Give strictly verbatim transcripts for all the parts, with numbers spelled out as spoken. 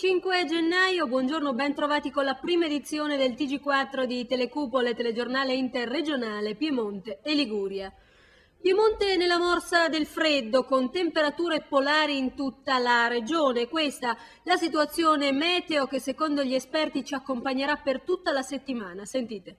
venticinque gennaio, buongiorno, ben trovati con la prima edizione del T G quattro di Telecupole, telegiornale interregionale Piemonte e Liguria. Piemonte nella morsa del freddo, con temperature polari in tutta la regione. Questa la situazione meteo che secondo gli esperti ci accompagnerà per tutta la settimana. Sentite.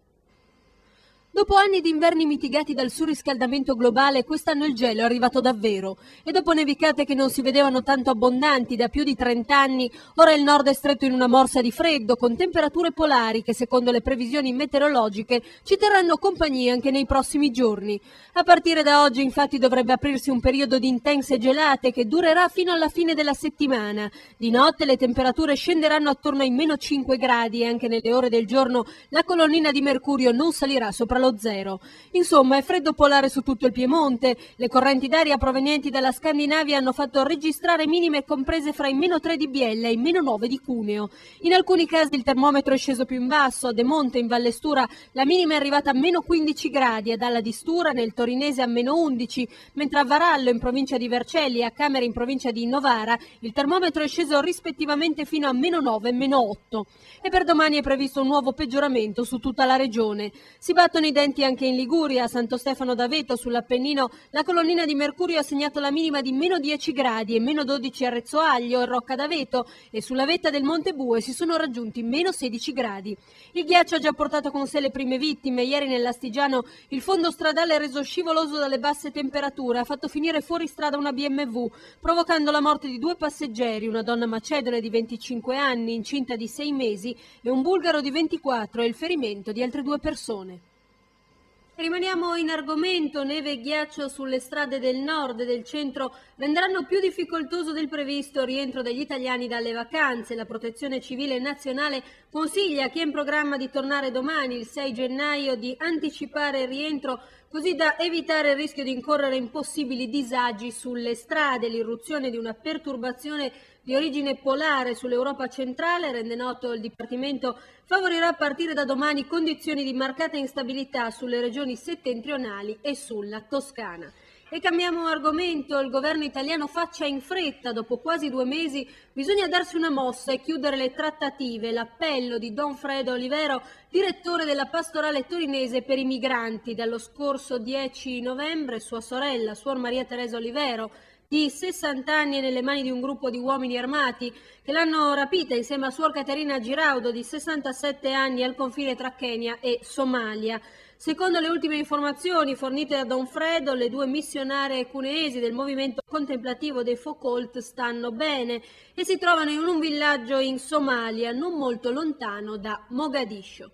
Dopo anni di inverni mitigati dal surriscaldamento globale, quest'anno il gelo è arrivato davvero e dopo nevicate che non si vedevano tanto abbondanti da più di trenta anni, ora il nord è stretto in una morsa di freddo con temperature polari che secondo le previsioni meteorologiche ci terranno compagnia anche nei prossimi giorni. A partire da oggi infatti dovrebbe aprirsi un periodo di intense gelate che durerà fino alla fine della settimana. Di notte le temperature scenderanno attorno ai meno cinque gradi e anche nelle ore del giorno la colonnina di mercurio non salirà sopra lo zero. Insomma, è freddo polare su tutto il Piemonte. Le correnti d'aria provenienti dalla Scandinavia hanno fatto registrare minime comprese fra i meno tre di Biella e i meno nove di Cuneo. In alcuni casi il termometro è sceso più in basso. A De Monte, in Valle Stura, la minima è arrivata a meno quindici gradi, ad Alla di Stura, nel Torinese, a meno undici, mentre a Varallo, in provincia di Vercelli, e a Camere, in provincia di Novara, il termometro è sceso rispettivamente fino a meno nove e meno otto. E per domani è previsto un nuovo peggioramento su tutta la regione. Si battono i denti anche in Liguria. A Santo Stefano d'Aveto, sull'Appennino, la colonnina di mercurio ha segnato la minima di meno dieci gradi e meno dodici a Rezzoaglio e Rocca d'Aveto, e sulla vetta del Monte Bue si sono raggiunti meno sedici gradi. Il ghiaccio ha già portato con sé le prime vittime. Ieri nell'Astigiano il fondo stradale reso scivoloso dalle basse temperature ha fatto finire fuori strada una B M W, provocando la morte di due passeggeri, una donna macedone di venticinque anni, incinta di sei mesi, e un bulgaro di ventiquattro, e il ferimento di altre due persone. Rimaniamo in argomento. Neve e ghiaccio sulle strade del nord e del centro renderanno più difficoltoso del previsto il rientro degli italiani dalle vacanze. La Protezione Civile Nazionale consiglia a chi è in programma di tornare domani, il sei gennaio, di anticipare il rientro così da evitare il rischio di incorrere in possibili disagi sulle strade. L'irruzione di una perturbazione di origine polare sull'Europa centrale, rende noto il Dipartimento, favorirà a partire da domani condizioni di marcata instabilità sulle regioni settentrionali e sulla Toscana. E cambiamo argomento. Il governo italiano faccia in fretta. Dopo quasi due mesi bisogna darsi una mossa e chiudere le trattative. L'appello di Don Fredo Olivero, direttore della pastorale torinese per i migranti. Dallo scorso dieci novembre sua sorella, Suor Maria Teresa Olivero, di sessanta anni, è nelle mani di un gruppo di uomini armati che l'hanno rapita insieme a Suor Caterina Giraudo, di sessantasette anni, al confine tra Kenya e Somalia. Secondo le ultime informazioni fornite da Don Fredo, le due missionarie cuneesi del movimento contemplativo dei Foucault stanno bene e si trovano in un villaggio in Somalia, non molto lontano da Mogadiscio.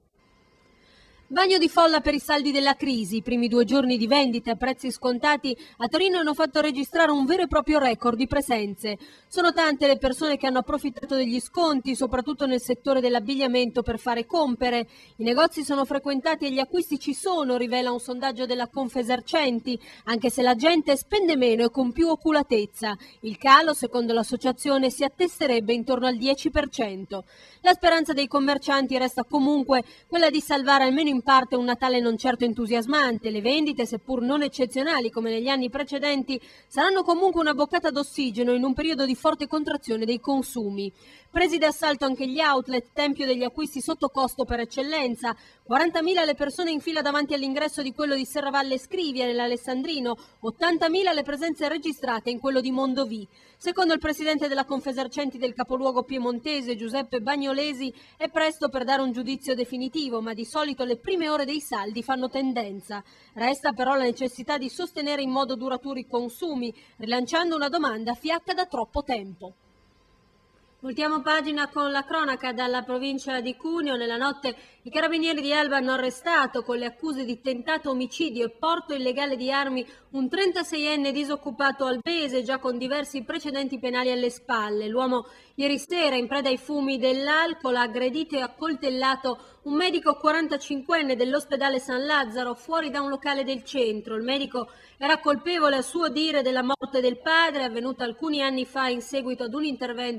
Bagno di folla per i saldi della crisi. I primi due giorni di vendite a prezzi scontati a Torino hanno fatto registrare un vero e proprio record di presenze. Sono tante le persone che hanno approfittato degli sconti, soprattutto nel settore dell'abbigliamento, per fare compere. I negozi sono frequentati e gli acquisti ci sono, rivela un sondaggio della Confesercenti, anche se la gente spende meno e con più oculatezza. Il calo, secondo l'associazione, si attesterebbe intorno al dieci per cento. La speranza dei commercianti resta comunque quella di salvare almeno in in parte un Natale non certo entusiasmante. Le vendite, seppur non eccezionali come negli anni precedenti, saranno comunque una boccata d'ossigeno in un periodo di forte contrazione dei consumi. Presi d'assalto anche gli outlet, tempio degli acquisti sotto costo per eccellenza. quarantamila le persone in fila davanti all'ingresso di quello di Serravalle Scrivia nell'Alessandrino, ottantamila le presenze registrate in quello di Mondovì. Secondo il presidente della Confesercenti del capoluogo piemontese, Giuseppe Bagnolesi, è presto per dare un giudizio definitivo, ma di solito le prime ore dei saldi fanno tendenza. Resta però la necessità di sostenere in modo duraturo i consumi, rilanciando una domanda fiacca da troppo tempo. Voltiamo pagina con la cronaca dalla provincia di Cuneo. Nella notte i carabinieri di Alba hanno arrestato, con le accuse di tentato omicidio e porto illegale di armi, un trentaseienne disoccupato albese già con diversi precedenti penali alle spalle. L'uomo ieri sera, in preda ai fumi dell'alcol, ha aggredito e accoltellato un medico quarantacinquenne dell'ospedale San Lazzaro fuori da un locale del centro. Il medico era colpevole, a suo dire, della morte del padre, avvenuta alcuni anni fa in seguito ad un intervento chirurgico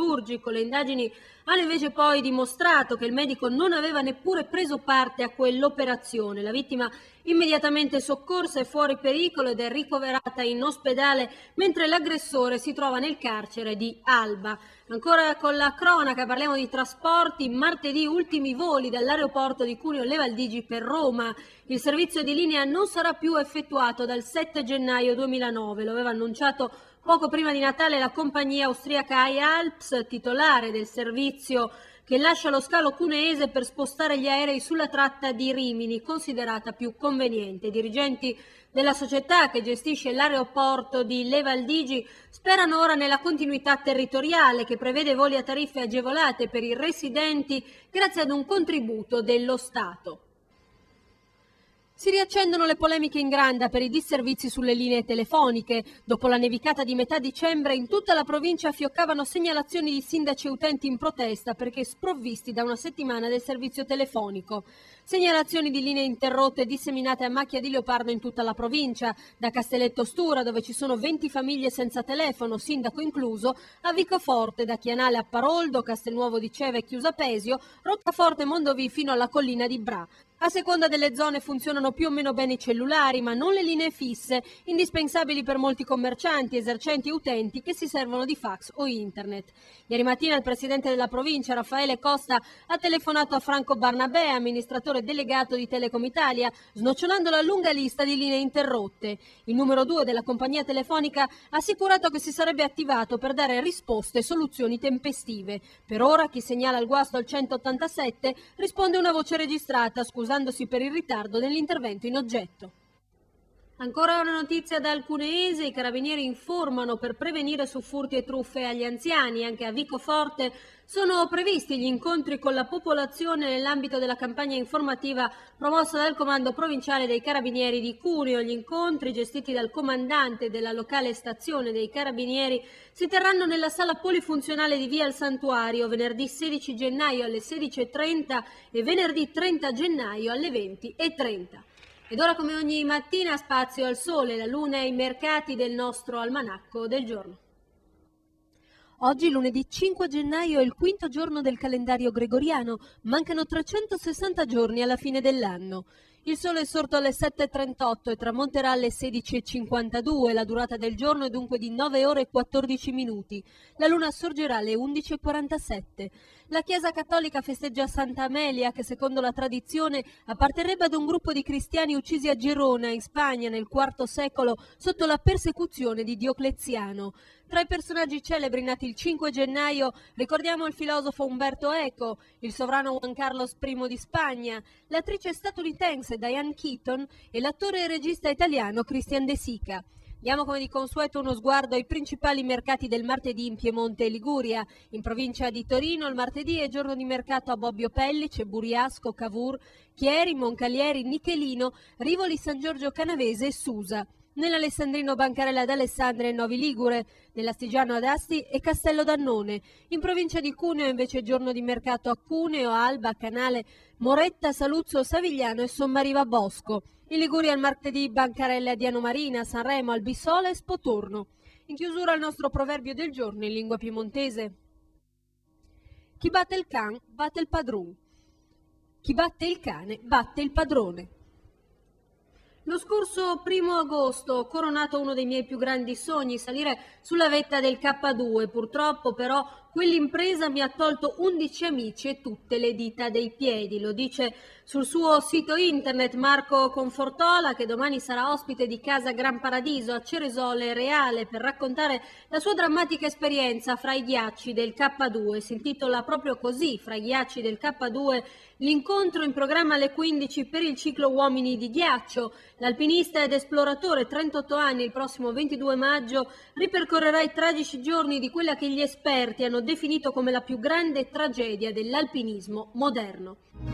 chirurgico. Le indagini hanno invece poi dimostrato che il medico non aveva neppure preso parte a quell'operazione. La vittima immediatamente soccorsa è fuori pericolo ed è ricoverata in ospedale, mentre l'aggressore si trova nel carcere di Alba. Ancora con la cronaca parliamo di trasporti. Martedì ultimi voli dall'aeroporto di Cuneo Levaldigi per Roma. Il servizio di linea non sarà più effettuato dal sette gennaio duemilanove, lo aveva annunciato poco prima di Natale la compagnia austriaca I Alps, titolare del servizio che lascia lo scalo cuneese per spostare gli aerei sulla tratta di Rimini, considerata più conveniente. I dirigenti della società che gestisce l'aeroporto di Levaldigi sperano ora nella continuità territoriale, che prevede voli a tariffe agevolate per i residenti grazie ad un contributo dello Stato. Si riaccendono le polemiche in Granda per i disservizi sulle linee telefoniche. Dopo la nevicata di metà dicembre, in tutta la provincia fioccavano segnalazioni di sindaci e utenti in protesta perché sprovvisti da una settimana del servizio telefonico. Segnalazioni di linee interrotte disseminate a macchia di leopardo in tutta la provincia, da Castelletto Stura, dove ci sono venti famiglie senza telefono, sindaco incluso, a Vicoforte, da Chianale a Paroldo, Castelnuovo di Ceve e Chiusapesio, Roccaforte e Mondovì fino alla collina di Bra. A seconda delle zone funzionano più o meno bene i cellulari, ma non le linee fisse, indispensabili per molti commercianti, esercenti e utenti che si servono di fax o internet. Ieri mattina il presidente della provincia, Raffaele Costa, ha telefonato a Franco Barnabè, amministratore delegato di Telecom Italia, snocciolando la lunga lista di linee interrotte. Il numero due della compagnia telefonica ha assicurato che si sarebbe attivato per dare risposte e soluzioni tempestive. Per ora chi segnala il guasto al centottantasette risponde una voce registrata, scusando per il ritardo nell'intervento in oggetto. Ancora una notizia dal cuneese: i carabinieri informano per prevenire su furti e truffe agli anziani. Anche a Vicoforte sono previsti gli incontri con la popolazione nell'ambito della campagna informativa promossa dal Comando Provinciale dei Carabinieri di Cuneo. Gli incontri, gestiti dal comandante della locale stazione dei Carabinieri, si terranno nella sala polifunzionale di Via al Santuario venerdì sedici gennaio alle sedici e trenta e venerdì trenta gennaio alle venti e trenta. Ed ora, come ogni mattina, spazio al sole, la luna e i mercati del nostro almanacco del giorno. Oggi, lunedì cinque gennaio, è il quinto giorno del calendario gregoriano. Mancano trecentosessanta giorni alla fine dell'anno. Il sole è sorto alle sette e trentotto e tramonterà alle sedici e cinquantadue. La durata del giorno è dunque di nove ore e quattordici minuti. La luna sorgerà alle undici e quarantasette. La Chiesa Cattolica festeggia Santa Amelia, che secondo la tradizione apparterrebbe ad un gruppo di cristiani uccisi a Gerona, in Spagna, nel quarto secolo, sotto la persecuzione di Diocleziano. Tra i personaggi celebri nati il cinque gennaio ricordiamo il filosofo Umberto Eco, il sovrano Juan Carlos primo di Spagna, l'attrice statunitense Diane Keaton e l'attore e regista italiano Christian De Sica. Diamo come di consueto uno sguardo ai principali mercati del martedì in Piemonte e Liguria. In provincia di Torino il martedì è giorno di mercato a Bobbio Pellice, Buriasco, Cavour, Chieri, Moncalieri, Nichelino, Rivoli, San Giorgio Canavese e Susa. Nell'Alessandrino Bancarella d'Alessandria e Novi Ligure, nell'Astigiano ad Asti e Castello d'Annone. In provincia di Cuneo invece è giorno di mercato a Cuneo, Alba, Canale, Moretta, Saluzzo, Savigliano e Sommariva Bosco. In Liguria il martedì Bancarella a Diano Marina, Sanremo, Albissola e Spotorno. In chiusura il nostro proverbio del giorno in lingua piemontese. Chi batte il can, batte il padrone. Chi batte il cane, batte il padrone. Lo scorso primo agosto ho coronato uno dei miei più grandi sogni, salire sulla vetta del K due. Purtroppo però quell'impresa mi ha tolto undici amici e tutte le dita dei piedi. Lo dice sul suo sito internet Marco Confortola, che domani sarà ospite di Casa Gran Paradiso a Ceresole Reale per raccontare la sua drammatica esperienza fra i ghiacci del K due. Si intitola proprio così, Fra i ghiacci del K due, l'incontro in programma alle quindici per il ciclo Uomini di Ghiaccio. L'alpinista ed esploratore, trentotto anni, il prossimo ventidue maggio ripercorrerà i tragici giorni di quella che gli esperti hanno definito come la più grande tragedia dell'alpinismo moderno.